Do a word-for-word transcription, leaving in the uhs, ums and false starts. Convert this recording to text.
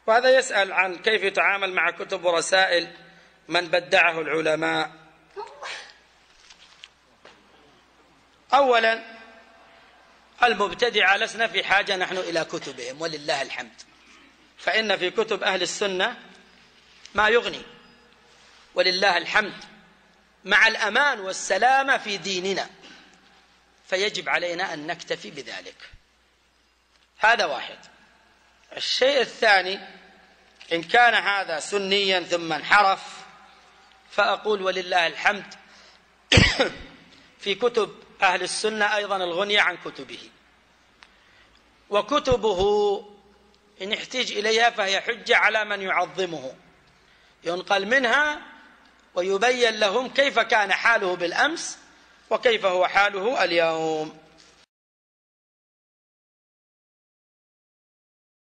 وهذا يسأل عن كيف يتعامل مع كتب ورسائل من بدعه العلماء. أولا، المبتدعة لسنا في حاجة نحن إلى كتبهم ولله الحمد، فإن في كتب أهل السنة ما يغني ولله الحمد، مع الأمان والسلامة في ديننا، فيجب علينا أن نكتفي بذلك. هذا واحد. الشيء الثاني، إن كان هذا سنيا ثم انحرف، فأقول ولله الحمد في كتب أهل السنة أيضا الغنية عن كتبه، وكتبه إن احتج إليها فهي حجة على من يعظمه، ينقل منها ويبين لهم كيف كان حاله بالأمس وكيف هو حاله اليوم.